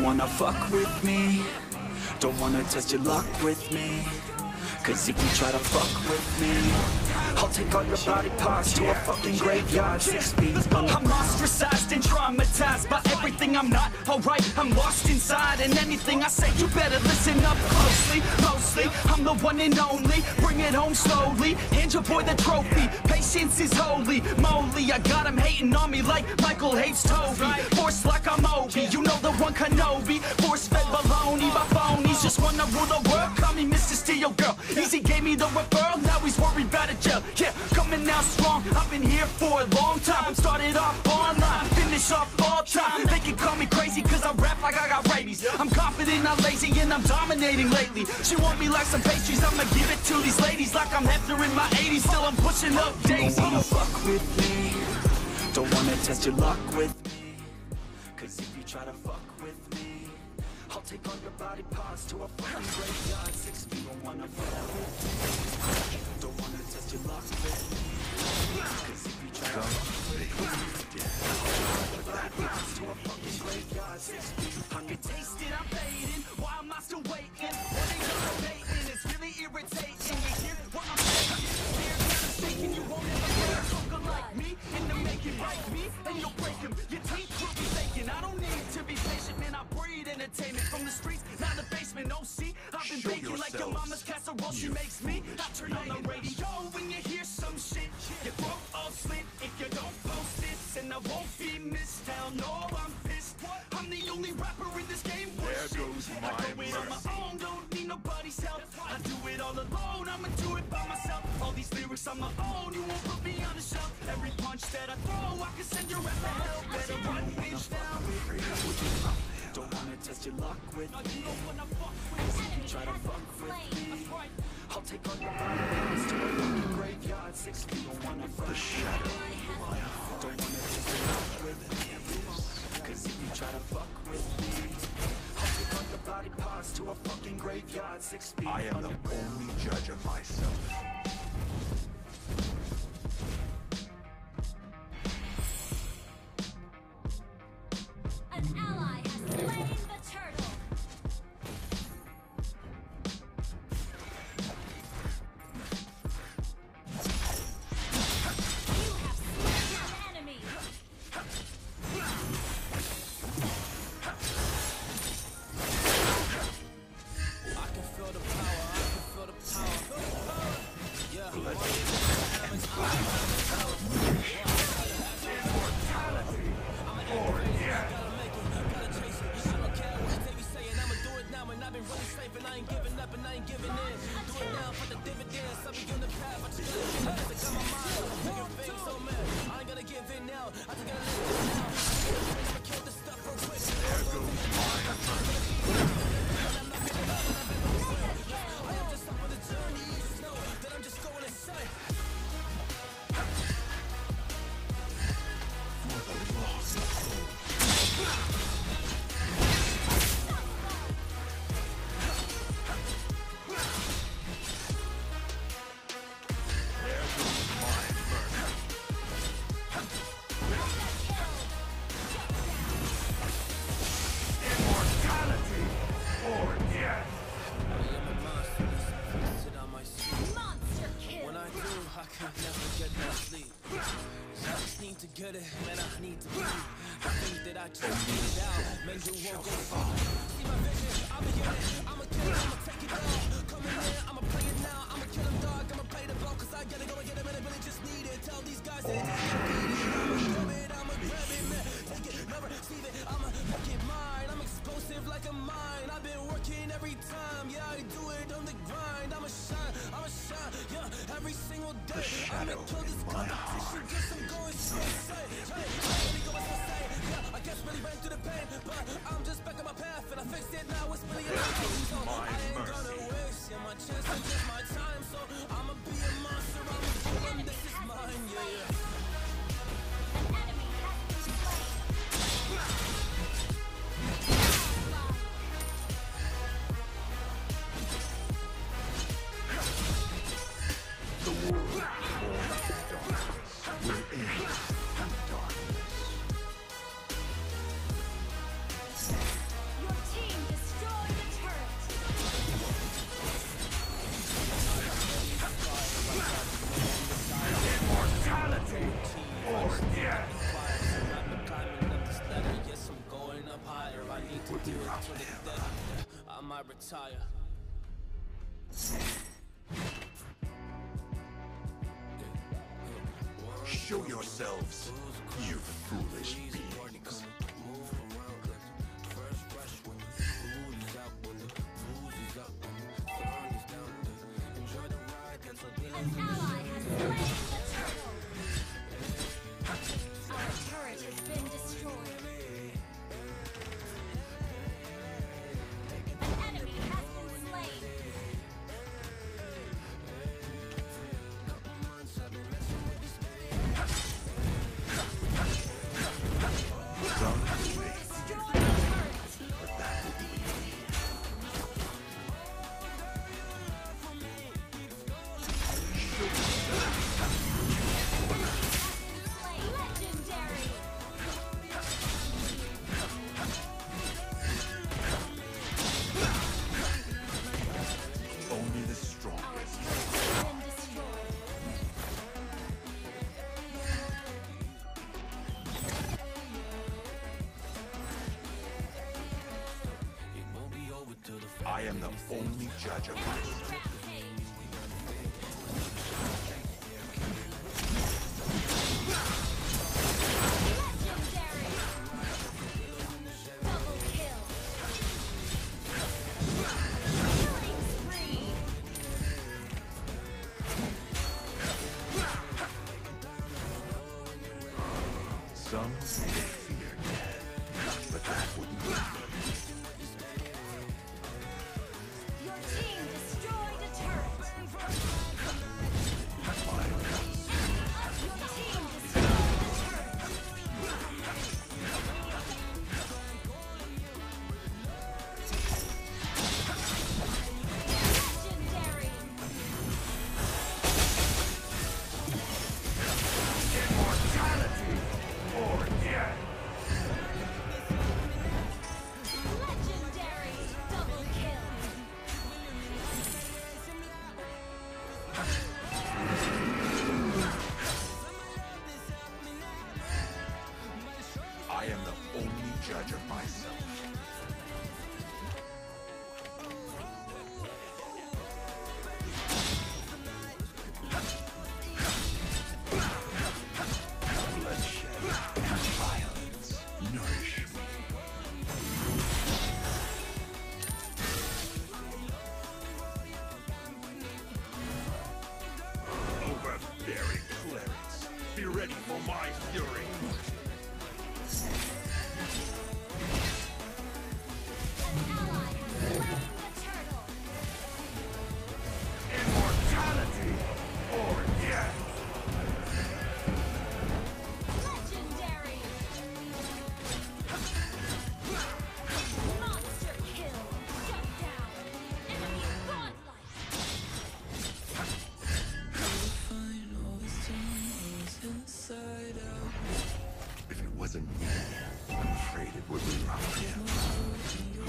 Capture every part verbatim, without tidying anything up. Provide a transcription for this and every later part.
wanna fuck with me, don't wanna test your luck with me. Cause if you try to fuck with me, I'll take all your body parts to a fucking graveyard, six feet under. I'm ostracized and traumatized by everything I'm not. Alright, I'm lost inside, and anything I say you better listen up closely. Mostly, I'm the one and only. Bring it home slowly, hand your boy the trophy. Patience is holy moly. I got him hating on me like Michael hates Toby. Force like I'm Obi, you know the one Kenobi. Force fed baloney by phonies, just wanna rule the world. Call me Mister Steel Girl. Easy gave me the referral, now he's worried about a jail. Yeah, coming out strong, I've been here for a long time. Started off online, finish off all time. They can call me crazy cause I rap like I got rabies. I'm confident, not lazy, and I'm dominating lately. She want me like some pastries, I'ma give it to these ladies. Like I'm Hefner in my eighties, still I'm pushing up daisies. Don't wanna fuck with me, don't wanna test your luck with me. Cause if you try to fuck with me, I'll take all your body parts to a fucking graveyard, six feet. Don't wanna fuck with me, don't wanna test your luck with me. Cause if you try to fuck with me, I'll take all your body parts to a fucking graveyard, six feet. I can taste it, I'm fading, why am I still waiting? What ain't you debating, it's really irritating. You hear what I'm saying? You're mistaken, you won't ever be a joker like me. In the making, break me, and you'll break him. Your teeth will be vacant, I don't need to be patient, man, I breed entertainment. From the streets, not the basement, no see, I've been baking like your mama's casserole, she makes me. I turn on the radio when you hear some shit, your throat all slit if you don't post this, and I won't be missed. Hell no, I'm pissed, I'm the only rapper in this game. There goes my I go it on my own, don't need nobody's help. I do it all alone, I'ma do it by myself. All these lyrics on my own, you won't put me on the shelf. Every punch that I throw, I can send your rap to hell. Better run, bitch, down. Don't wanna test your luck with me. If you try to fuck with me, I'll take all your body parts to a fucking graveyard, six feet. Don't wanna fuck with me, don't wanna test your luck with me. Cause if you try to fuck with me, I'll take all your body parts to a fucking graveyard, six feet. I am the only judge of myself. An ally has slain the turtle. You have slain an enemy. I can feel the power, I can feel the power. Yeah. I've been really safe and I ain't giving up and I ain't giving in. Do it now for the dividends. I'll be on the path. I just gotta get it. I got my mind. I'm making things so mad. I ain't gonna give in now. I just gotta let it now. I'ma kill this stuff real quick. There goes my I am just up on the journey. You just know that I'm just going insane. For the lost souls. To get it, man, I need to breathe. I think that I just need it out. Man, you won't go far. See my vision, I'll be in it. I'ma kill it, I'ma take it down. Coming in, I'ma play it now. I'ma kill him, dog. I'ma play the ball, cause I gotta go and get him, and I really just need it. Tell these guys that it's gonna beat it. I'ma grab it, I'ma grab it, man. Take it, never receive it. I'ma make it mine. I'm explosive like a mine. I've been working every time. Yeah, I do it on the grind. I'ma shine, I'ma shine. Yeah, every single day. I'ma kill this competition. Guess I'm going straight. I guess really ran through the pain, but I'm just back on my path and I fixed it now. It's really amazing. So I ain't gonna waste yeah, my chance and just my time. So I'ma be a monster. I'ma do one. This is mine. Yeah, yeah. An enemy has been slain. The world born of darkness will end in darkness. Your Show yourselves, you foolish beings. An ally has slain the turtle. Our turret has been destroyed. An enemy has been slain. Some You may, destroyed the turret. but that will be me. Slain. Legendary. Only the Our strongest. turret has been destroyed. I am the only judge of myself. Rampage. Legendary. Double kill. Killing spree. Some may fear death, but that wouldn't be me. Your team destroyed a turret. My race. Your team destroyed a turret. Legendary. Immortality or death. Legendary. Double kill. I am the only judge of myself. Bloodshed and violence nourish me. Overbearing clerics, be ready for my fury. An ally has slain the turtle. Immortality or death. Legendary. Monster kill. Shut down. Enemy godlike. If it wasn't me, I'm afraid it would be Raphael.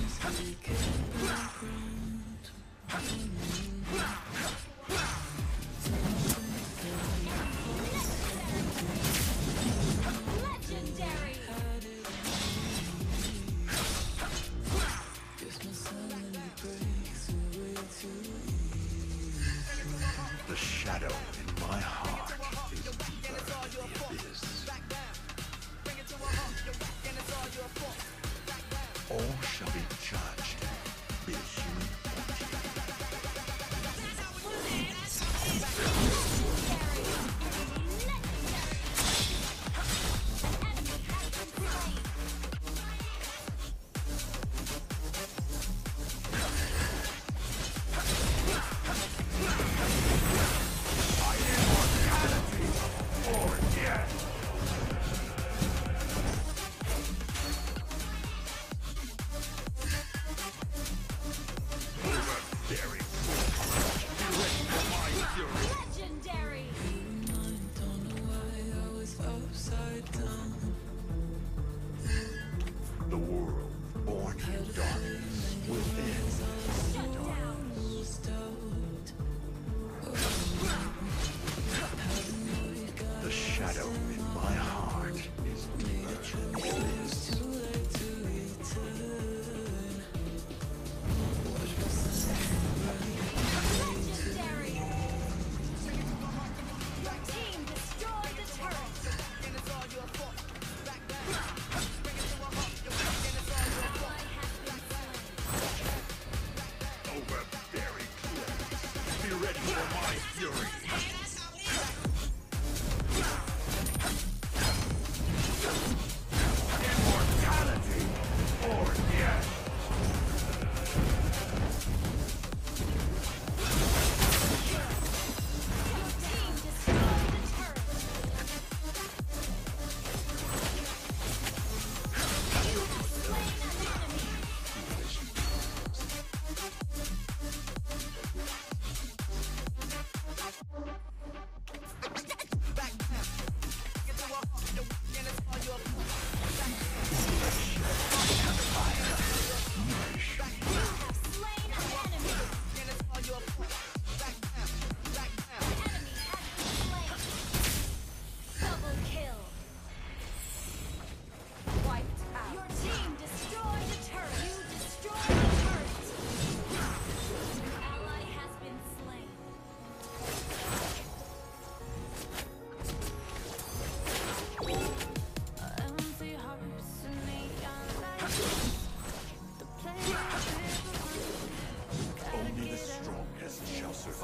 Legendary. The shadow in my heart is deeper than the abyss. All shall be judged, be it human or Legendary.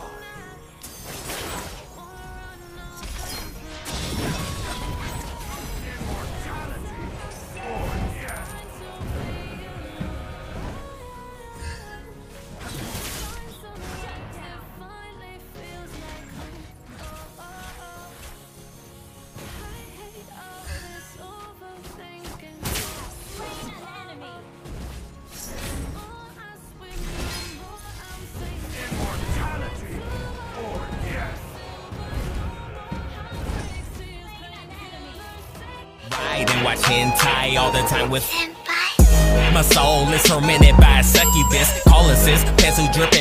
And watch hentai all the time with my soul is tormented by a succubus. Call assist, pencil dripping.